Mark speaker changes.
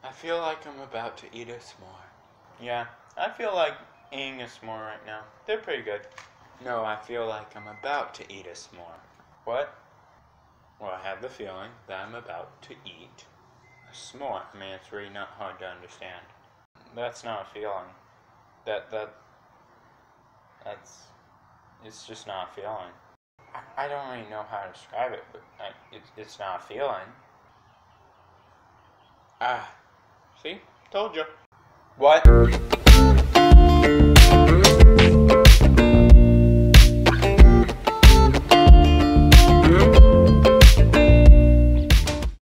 Speaker 1: I feel like I'm about to eat a s'more.
Speaker 2: Yeah, I feel like eating a s'more right now. They're pretty good.
Speaker 1: No, I feel like I'm about to eat a s'more.
Speaker 2: What?
Speaker 1: Well, I have the feeling that I'm about to eat a s'more. I mean, it's really not hard to understand.
Speaker 2: That's not a feeling. It's just not a feeling. I don't really know how to describe it, but it's not a feeling.
Speaker 1: Ah,
Speaker 2: See? Told you.
Speaker 1: what?